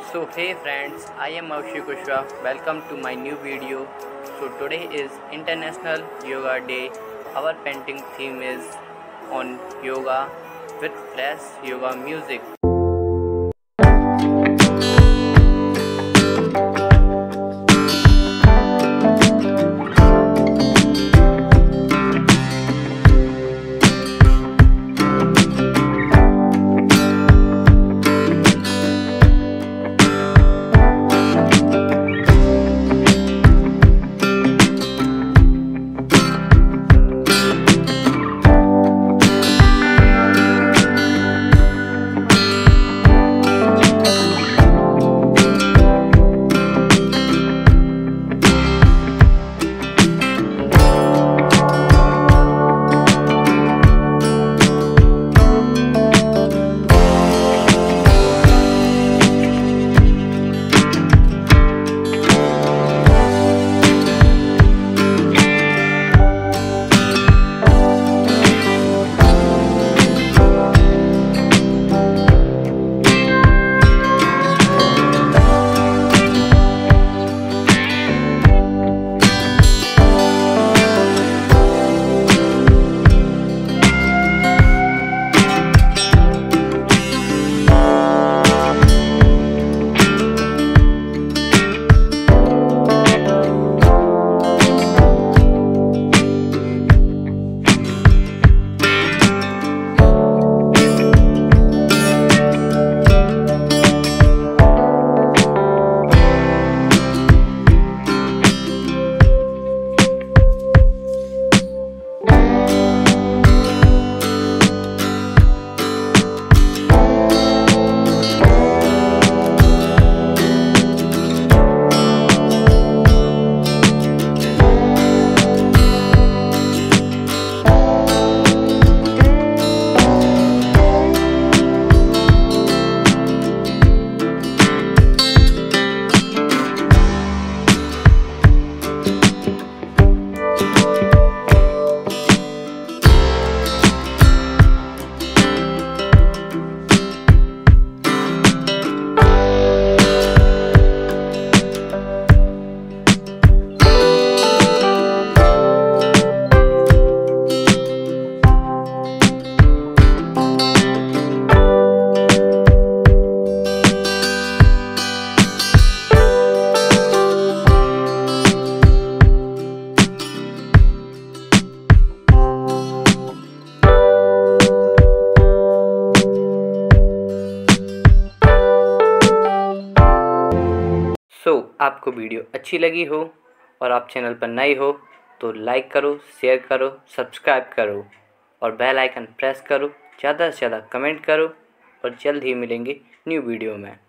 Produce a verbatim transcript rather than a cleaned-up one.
So hey friends, I am Avshi Kushwa. Welcome to my new video. So today is International Yoga Day. Our painting theme is on yoga with fresh yoga music. So so, आपको video अच्छी लगी हो और आप channel पर नए हो तो लाइक करो, शेयर करो, सब्सक्राइब करो और बेल आइकन प्रेस करो, ज़्यादा से ज़्यादा कमेंट करो और जल्द ही मिलेंगे न्यू वीडियो में।